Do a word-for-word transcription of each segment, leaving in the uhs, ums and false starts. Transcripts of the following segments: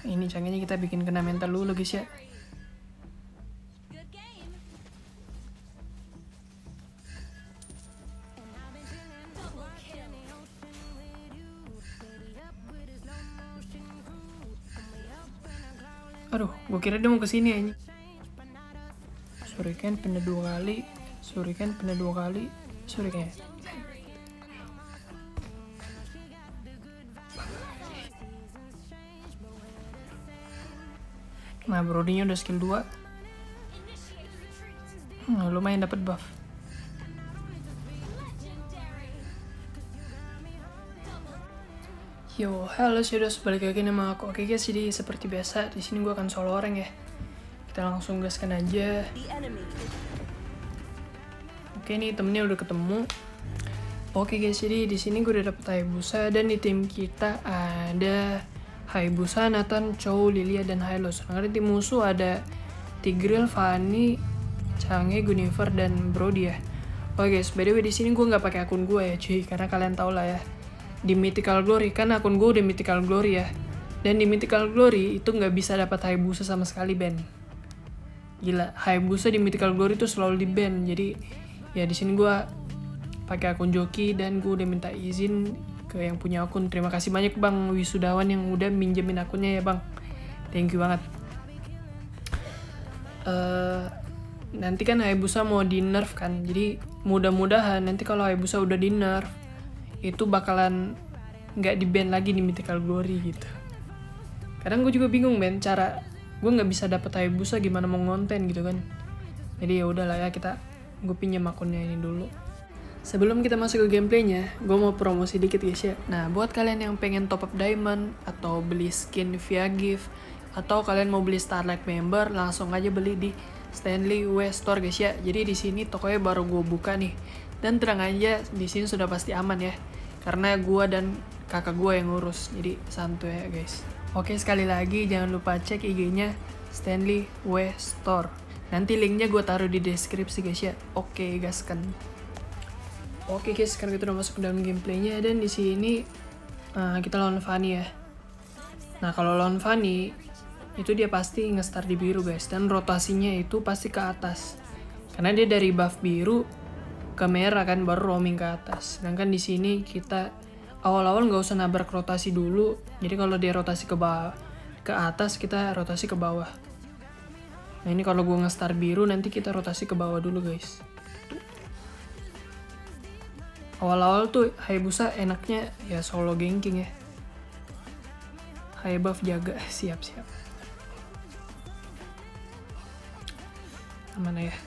ini caranya kita bikin kena mental dulu guys ya. Aduh, gue kira dia mau kesini aja. Shuriken pindah dua kali, Shuriken pindah dua kali, Shuriken. Nah, Brodinya udah skill dua. Hmm, lumayan dapat buff. Yo, halo sudah balik lagi nama aku. Oke guys, jadi seperti biasa di sini gue akan solo orang ya. Kita langsung gaskan aja. Oke, nih temennya udah ketemu. Oke guys, jadi di sini gue udah dapet Hayabusa dan di tim kita ada Hayabusa, Nathan, Chow, Lilia, dan Hylo. Sedangkan di tim musuh ada Tigreal, Fanny, Chang'e, Guinevere, dan Brody ya. Oke guys, by the way di sini gue nggak pakai akun gue ya cuy, karena kalian tau lah ya. Di Mythical Glory kan akun gue udah Mythical Glory ya, dan di Mythical Glory itu nggak bisa dapat Hayabusa sama sekali ban. Gila, Hayabusa di Mythical Glory itu selalu di ban. Jadi ya di sini gue pakai akun joki dan gue udah minta izin ke yang punya akun. Terima kasih banyak Bang Wisudawan yang udah minjemin akunnya ya Bang, thank you banget. Uh, nanti kan Hayabusa mau di nerf kan, jadi mudah-mudahan nanti kalau Hayabusa udah di nerf itu bakalan nggak di ban lagi di Mythical Glory gitu. Kadang gue juga bingung Ben, cara gue nggak bisa dapet Hayabusa gimana mau ngonten gitu kan. Jadi ya udahlah ya, kita gue pinjam akunnya ini dulu. Sebelum kita masuk ke gameplaynya, gue mau promosi dikit guys ya. Nah, buat kalian yang pengen top up diamond atau beli skin via gift, atau kalian mau beli Starlight member, langsung aja beli di Stanley W Store guys ya. Jadi di sini tokonya baru gue buka nih. Dan tenang aja, di sini sudah pasti aman ya, karena gue dan kakak gue yang ngurus, jadi santuy ya guys. Oke, sekali lagi jangan lupa cek I G-nya Stanley W Store. Nanti linknya gue taruh di deskripsi guys ya. Oke, gaskan. Oke guys, sekarang kita udah masuk ke dalam gameplaynya dan di sini uh, kita lawan Fanny ya. Nah, kalau lawan Fanny itu dia pasti nge-start di biru guys, dan rotasinya itu pasti ke atas. Karena dia dari buff biru ke merah kan, baru roaming ke atas. Sedangkan di sini kita awal-awal nggak usah nabrak rotasi dulu. Jadi kalau dia rotasi ke bawah, ke atas, kita rotasi ke bawah. Nah ini kalau gue nge-start biru, nanti kita rotasi ke bawah dulu guys. Awal-awal tuh Hayabusa enaknya ya solo ganking ya. Hayabuff jaga, siap-siap. Mana ya?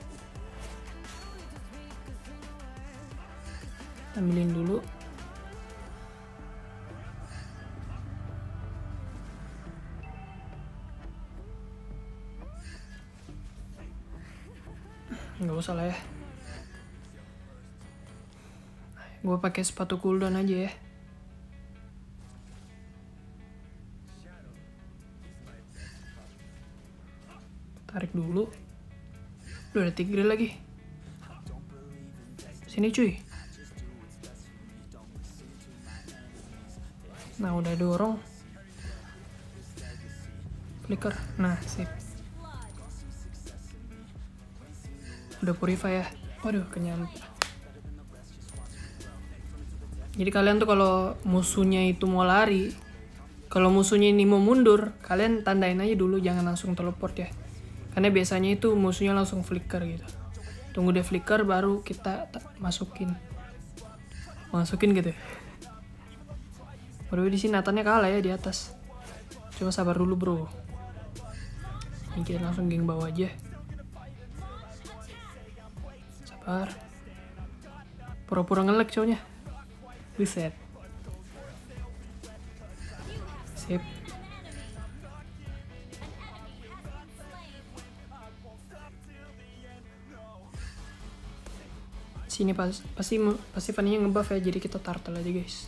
Ambilin dulu. Nggak usah lah ya. Gue pakai sepatu cooldown aja ya. Tarik dulu. Udah ada Tigreal lagi. Sini cuy. Nah udah dorong. Flicker. Nah sip. Udah purify ya. Waduh kenyang. Jadi kalian tuh kalau musuhnya itu mau lari, kalau musuhnya ini mau mundur, kalian tandain aja dulu, jangan langsung teleport ya. Karena biasanya itu musuhnya langsung flicker gitu. Tunggu dia flicker baru kita masukin. Masukin gitu. Baru di sini Nathannya kalah ya di atas. Coba sabar dulu bro. Ini kita langsung geng bawah aja. Sabar. Pura-pura nge-lag cowoknya. Reset. Sip. Sini pas, pasti pasti Fanny-nya ngebuff ya, jadi kita turtle aja guys.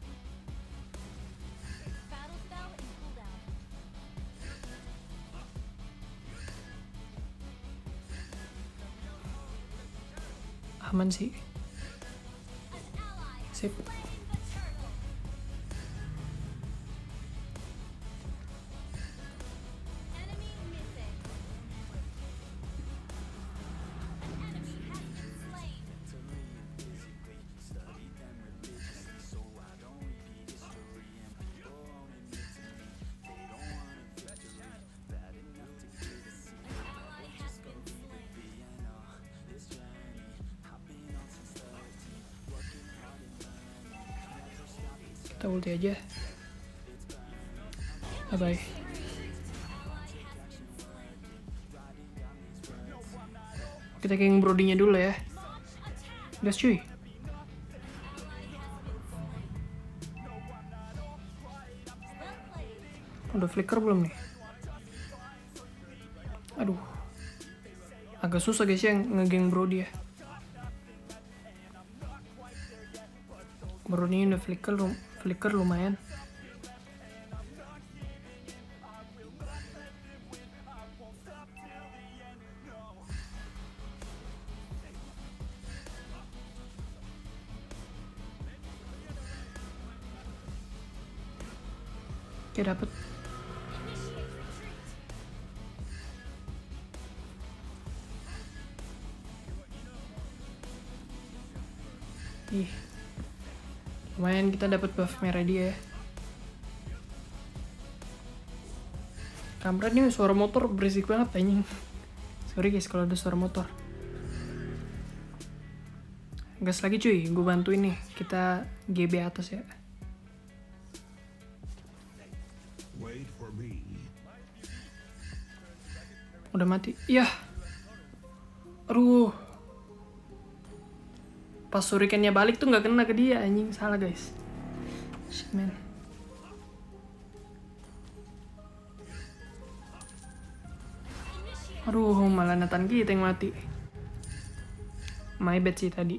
Aman sih. Sip. Kita ulti aja. Bye bye. Kita King Brody-nya dulu ya. Gas cuy. Udah flicker belum nih? Aduh. Agak susah guys ya ngegeng Brody ya. Brody udah flicker, flicker lumayan. Oke, dapet. Ih. Lumayan kita dapat buff merah dia ya. Kampret nih suara motor berisik banget anjing. Sorry guys kalau ada suara motor. Gas lagi cuy, gue bantuin nih. Kita G B atas ya. Udah mati. Yah. Aduh. Pas shurikennya balik tuh nggak kena ke dia anjing. Salah guys. Shit man. Aduh, malah Nathan kita yang mati. My bad sih tadi.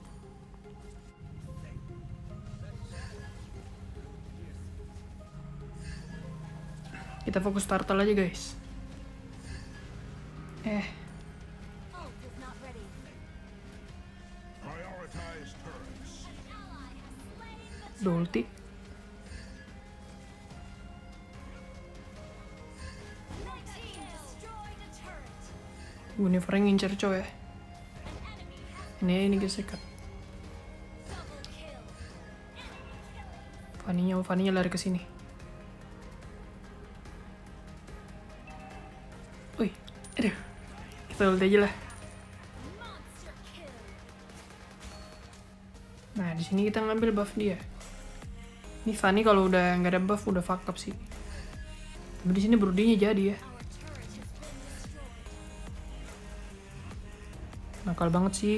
Kita fokus turtle aja guys. Eh. Ulti. Univer ngincer coy ya. Ini ini gesekat. Fanny-nya, Fanny-nya lari ke sini. Wih, aduh. Kita ulti aja lah. Nah, di sini kita ngambil buff dia. Ini Fanny kalau udah nggak ada buff udah fuck up sih. Tapi di sini Brody-nya jadi ya. Nakal banget sih.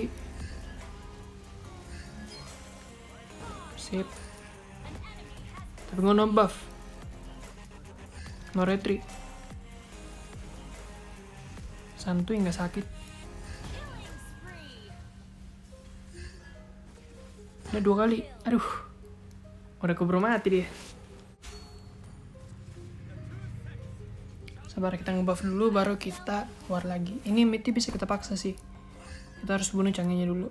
Sip. Tapi nggak no buff. No retreat. Santuy nggak sakit. Udah dua kali. Aduh. Udah keburu mati dia. Sabar kita ngebuff dulu baru kita war lagi. Ini mid bisa kita paksa sih. Kita harus bunuh canggihnya dulu.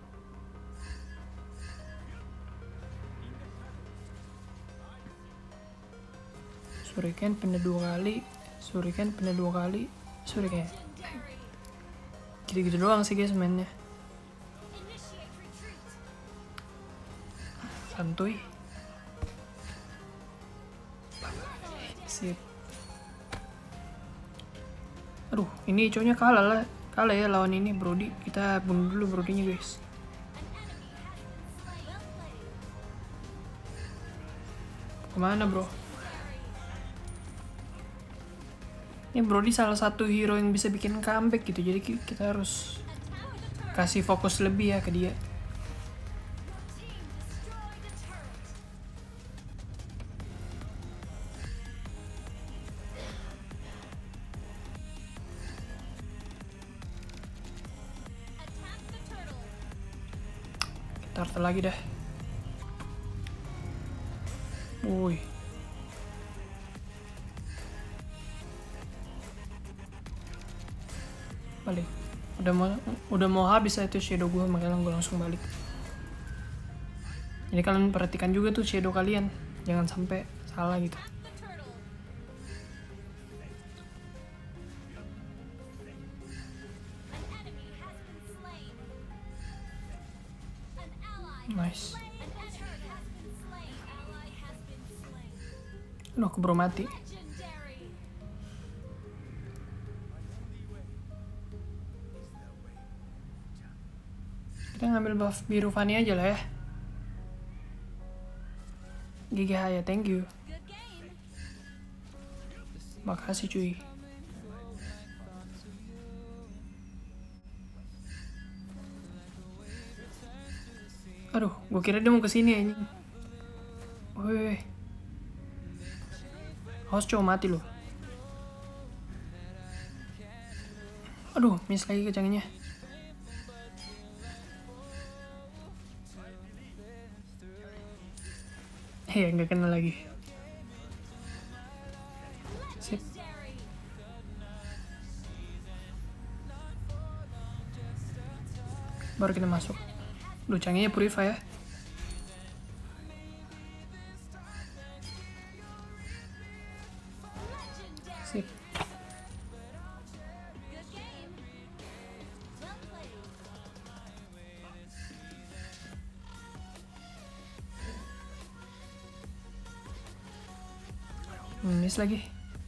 Shuriken pindah dua kali. Shuriken pindah dua kali. Shuriken. Gitu-gitu doang sih guys mainnya. Santuy. Sip. Aduh, ini cowoknya kalah lah. Kalah ya lawan ini Brody. Kita bunuh dulu Brody-nya guys. Kemana bro? Ini Brody salah satu hero yang bisa bikin comeback gitu. Jadi kita harus kasih fokus lebih ya ke dia. Turtle lagi dah. Woi. Balik. Udah mau udah mau habis itu shadow gue, makanya gue langsung balik. Jadi kalian perhatikan juga tuh shadow kalian, jangan sampai salah gitu. Nice. Loh, keburu mati. Kita ngambil buff biru Fanny aja lah ya. G G Haya, thank you. Makasih cuy. Aduh, gue kira dia mau kesini anjing. Woi, awas cowok mati loh. Aduh, miss lagi kecangnya. Iya, nggak kena lagi. Sip. Baru kita masuk. Duh, canggihnya Purify ya. Sip. Miss lagi.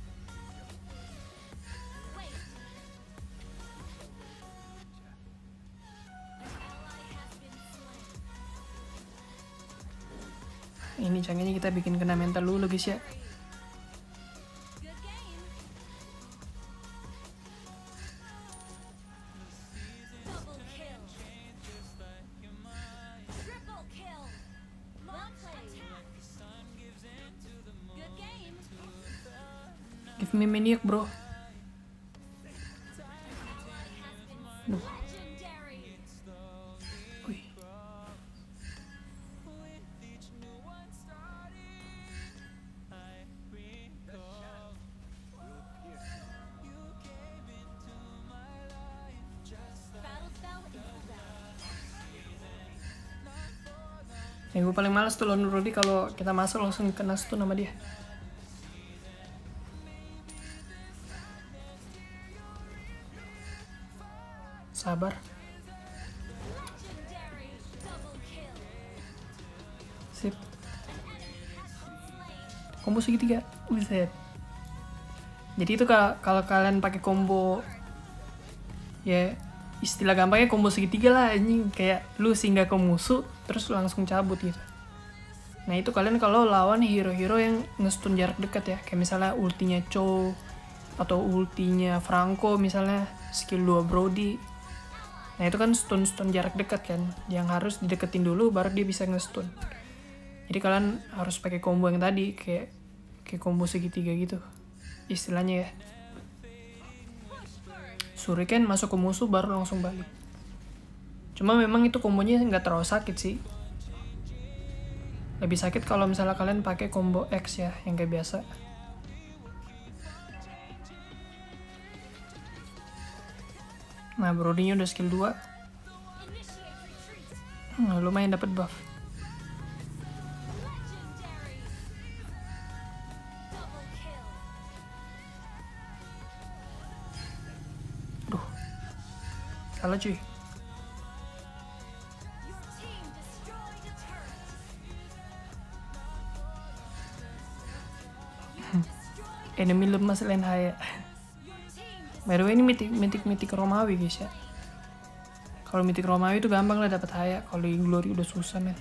Ini canggihnya kita bikin kena mental dulu guys ya. Give me maniac bro. Duh. Wih. Yang gue paling males tuh lawan Rudy kalau kita masuk langsung kena stun sama dia. Sabar. Sip. Combo segitiga. Buset. Jadi itu kalau kalian pakai combo, ya istilah gampangnya combo segitiga lah anjing, kayak lu singgah ke musuh terus lu langsung cabut gitu. Nah itu kalian kalau lawan hero-hero yang nge-stun jarak dekat ya, kayak misalnya ultinya Cho atau ultinya Franco misalnya, skill dua Brody. Nah itu kan stun-stun jarak dekat kan, yang harus dideketin dulu baru dia bisa nge-stun. Jadi kalian harus pakai combo yang tadi, kayak kayak combo segitiga gitu istilahnya ya. Shuriken masuk ke musuh baru langsung balik. Cuma memang itu kombonya nggak terlalu sakit sih. Lebih sakit kalau misalnya kalian pakai combo X ya, yang kayak biasa. Nah, Brody-nya udah skill dua. Nah, lumayan dapat buff. Duh. Salah cuy. Enemy lemah selain Haya. By the way ini mitik mitik mitik Romawi guys ya. Kalau mitik Romawi itu gampang lah dapat Haya. Kalau di Glory udah susah men.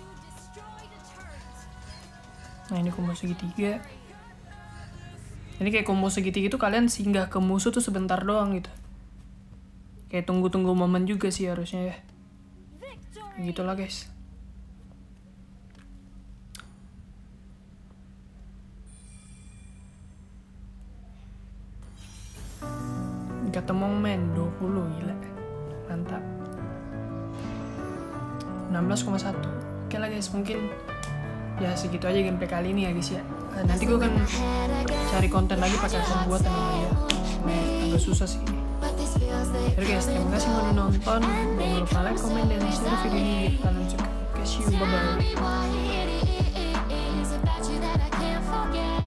Nah ini combo segitiga. Ini kayak combo segitiga itu kalian singgah ke musuh tuh sebentar doang gitu. Kayak tunggu-tunggu momen juga sih harusnya ya. Gitulah guys. Ketemu men dua puluh, gila mantap. enam belas koma satu. Oke lah guys, mungkin ya segitu aja gameplay kali ini ya guys ya. Nanti gue akan cari konten lagi pakai akun buatan ya. Nah, agak susah sih. Jadi guys, terima kasih udah nonton. Jangan lupa like, comment, dan share video ini. Kalian suka. Kasih, bye bye.